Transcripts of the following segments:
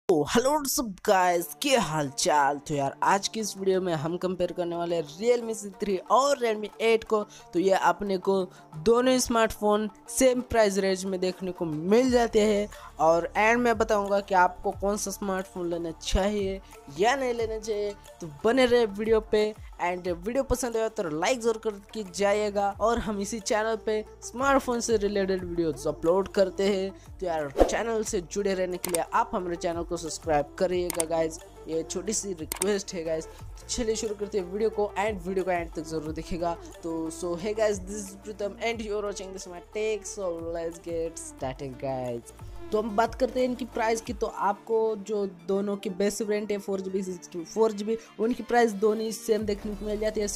Hello सब guys, क्या हाल चाल। तो यार आज की इस वीडियो में हम कंपेयर करने वाले हैं Realme C3 और Redmi 8 को। तो ये अपने को दोनों स्मार्टफोन सेम प्राइस रेंज में देखने को मिल जाते हैं और एंड में बताऊंगा कि आपको कौन सा स्मार्टफोन लेना चाहिए या नहीं लेना चाहिए। तो बने रहे वीडियो पे एंड वीडियो पसंद आया तो लाइक जरूर कर जाइएगा। और हम इसी चैनल पे स्मार्टफोन से रिलेटेड वीडियोस अपलोड करते हैं। तो यार चैनल से जुड़े रहने के लिए आप हमारे चैनल को सब्सक्राइब करिएगा गाइज, ये छोटी सी रिक्वेस्ट है गाइज। चलिए शुरू करते हैं वीडियो को एंड वीडियो को एंड तक जरूर देखिएगा। तो so hey guys, this is Pritam and you are watching this my tech. So let's get started guys. तो हम बात करते हैं इनकी प्राइस की। तो आपको जो दोनों की बेस्ट वेरिएंट है 4GB 64GB, उनकी प्राइस दोनों सेम देखने को मिल जाती है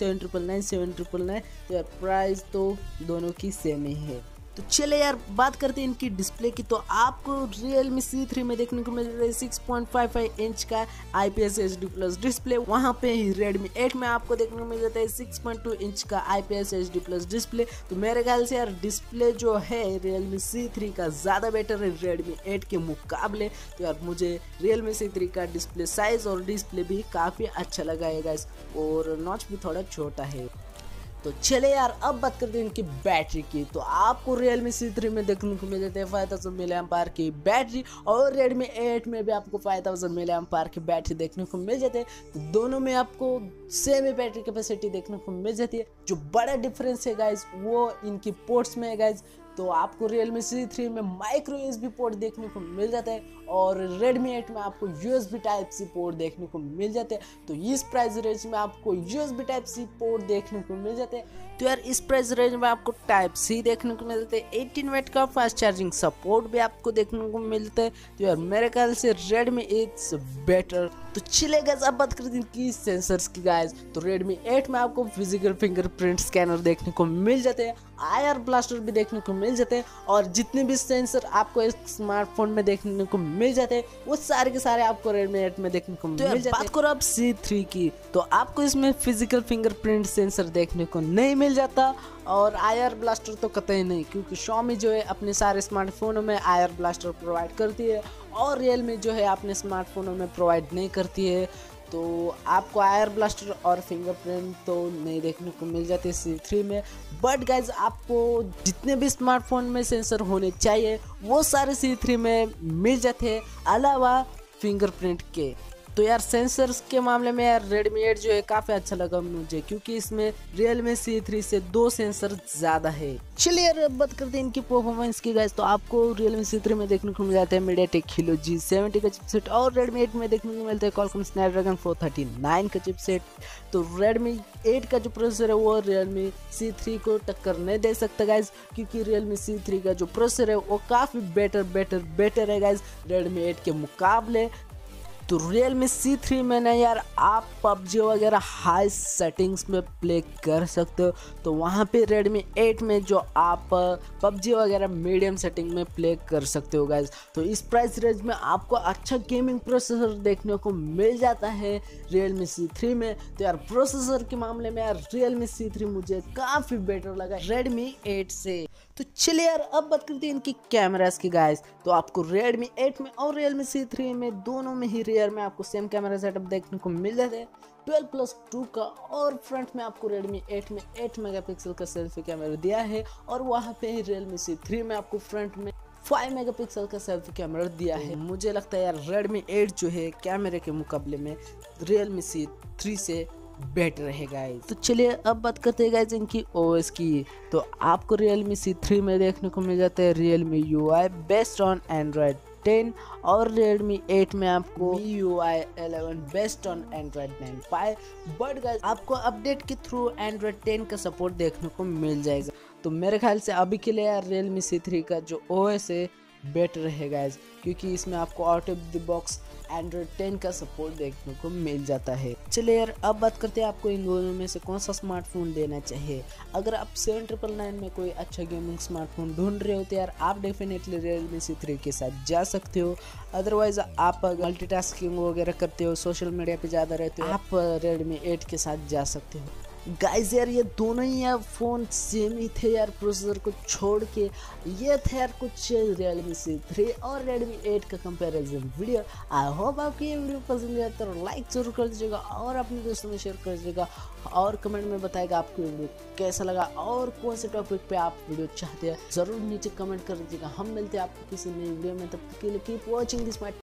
7999 तो यार प्राइस तो दोनों की सेम ही है। तो चले यार बात करते हैं इनकी डिस्प्ले की। तो आपको Realme C3 में देखने को मिल रहा है 6.55 इंच का IPS HD प्लस डिस्प्ले। वहाँ पे ही Redmi 8 में आपको देखने को मिल जाता है 6.2 इंच का IPS HD प्लस डिस्प्ले। तो मेरे ख्याल से यार डिस्प्ले जो है Realme C3 का ज़्यादा बेटर है Redmi 8 के मुकाबले। तो यार मुझे Realme C3 का डिस्प्ले साइज और डिस्प्ले भी काफ़ी अच्छा लगा है गाइस, और नॉच भी थोड़ा छोटा है। तो चले यार अब बात करते हैं इनकी बैटरी की। तो आपको Realme C3 में देखने को मिल जाते हैं 5000 mAh की बैटरी और Redmi 8 में भी आपको 5000 mAh की बैटरी देखने को मिल जाते हैं। तो दोनों में आपको सेम ही बैटरी कैपेसिटी देखने को मिल जाती है। जो बड़ा डिफरेंस है गाइज वो इनकी पोर्ट्स में है गाइज। तो आपको Realme C3 में माइक्रो USB पोर्ट देखने को मिल जाता है और Redmi 8 में आपको USB Type-C पोर्ट देखने को मिल जाते हैं। तो इस प्राइस रेंज में आपको USB Type-C पोर्ट देखने को मिल जाते हैं। तो यार इस प्राइस रेंज में आपको Type-C देखने को मिलते हैं। 18 वाट का फास्ट चार्जिंग सपोर्ट भी आपको देखने को मिलता है। तो यार मेरे ख्याल से Redmi 8 बेटर। तो चलेगा अब बात करते हैं कि सेंसर्स की गाइस। तो Redmi 8 में आपको फिजिकल फिंगरप्रिंट स्कैनर देखने को मिल जाते हैं, IR ब्लास्टर भी देखने को मिल जाते हैं, और जितने भी सेंसर आपको एक स्मार्टफोन में देखने को मिल जाते हैं वो सारे के सारे आपको Redmi 8 में देखने को मिल जाते हैं। बात करो अब C3 की, तो आपको इसमें फिजिकल फिंगरप्रिंट सेंसर देखने को नहीं मिल जाता और IR ब्लास्टर तो कतई नहीं, क्योंकि Xiaomi जो है अपने सारे स्मार्टफोनों में IR ब्लास्टर प्रोवाइड करती है और Realme जो है अपने स्मार्टफोनों में प्रोवाइड नहीं करती है। तो आपको IR ब्लास्टर और फिंगरप्रिंट तो नहीं देखने को मिल जाते C3 में। बट गाइज आपको जितने भी स्मार्टफोन में सेंसर होने चाहिए वो सारे C3 में मिल जाते हैं, अलावा फिंगरप्रिंट के। तो यार सेंसर्स के मामले में यार Redmi 8 जो है काफ़ी अच्छा लगा मुझे, क्योंकि इसमें Realme C3 से 2 सेंसर ज़्यादा है। चलिए यार बात करते हैं इनकी परफॉर्मेंस की गाइस। तो आपको Realme C3 में देखने को मिल जाता है MediaTek Helio G70 का चिपसेट और Redmi 8 में देखने को मिलता है Qualcomm Snapdragon 439 का चिपसेट। तो Redmi 8 का जो प्रोसेसर है वो Realme C3 को टक्कर नहीं दे सकता गाइज, क्योंकि Realme C3 का जो प्रोसेसर है वो काफ़ी बेटर है गाइज Redmi 8 के मुकाबले। तो Realme C3 में ना यार आप PUBG वगैरह हाई सेटिंग्स में प्ले कर सकते हो। तो वहाँ पे Redmi 8 में जो आप PUBG वगैरह मीडियम सेटिंग में प्ले कर सकते हो गाइज। तो इस प्राइस रेंज में आपको अच्छा गेमिंग प्रोसेसर देखने को मिल जाता है Realme C3 में। तो यार प्रोसेसर के मामले में यार Realme C3 मुझे काफ़ी बेटर लगा Redmi 8 से। तो चलिए यार अब बात करते हैं इनकी कैमरास की गाइस। तो आपको Redmi 8 में और Realme C3 में दोनों में ही रियर में आपको सेम कैमरा सेटअप देखने को मिल जाता है 12+2 का, और फ्रंट में आपको Redmi 8 में 8 मेगापिक्सल का सेल्फी कैमरा दिया है, और वहाँ पे ही Realme C3 में आपको फ्रंट में 5 मेगापिक्सल का सेल्फी कैमरा दिया है। मुझे लगता है यार Redmi 8 जो है कैमरे के मुकाबले में Realme C3 से बेटर है गाइस। तो चलिए अब बात करते हैं गाइस इनकी OS की। तो आपको Realme C3 में देखने को मिल जाता है Realme UI based on Android 10 और Redmi 8 में आपको MIUI 11 based on Android 9 but guys आपको अपडेट के थ्रू Android 10 का सपोर्ट देखने को मिल जाएगा। तो मेरे ख्याल से अभी के लिए यार Realme C3 का जो OS है बेटर है गाइज, क्योंकि इसमें आपको out of the box Android 10 का सपोर्ट देखने को मिल जाता है। चलिए यार अब बात करते हैं आपको इन दोनों में से कौन सा स्मार्टफोन लेना चाहिए। अगर आप 7999 में कोई अच्छा गेमिंग स्मार्टफोन ढूंढ रहे हो तो यार आप डेफिनेटली Realme C3 के साथ जा सकते हो। अदरवाइज आप मल्टीटास्किंग वगैरह करते हो, सोशल मीडिया पे ज़्यादा रहते हो, आप Redmi 8 के साथ जा सकते हो। गाइस यार ये दोनों ही यार फ़ोन सेम ही थे यार, प्रोसेसर को छोड़ के। ये थे यार कुछ Realme C3 और Redmi 8 का कंपैरिजन वीडियो। आई होप आपको ये वीडियो पसंद आया तो लाइक जरूर कर दीजिएगा और अपने दोस्तों में शेयर कर दीजिएगा और कमेंट में बताएगा आपको वीडियो कैसा लगा और कौन से टॉपिक पे आप वीडियो चाहते हैं, ज़रूर नीचे कमेंट कर दीजिएगा। हम मिलते हैं आपको किसी नई वीडियो में, तब तक के लिए कीप वॉचिंग दिस माय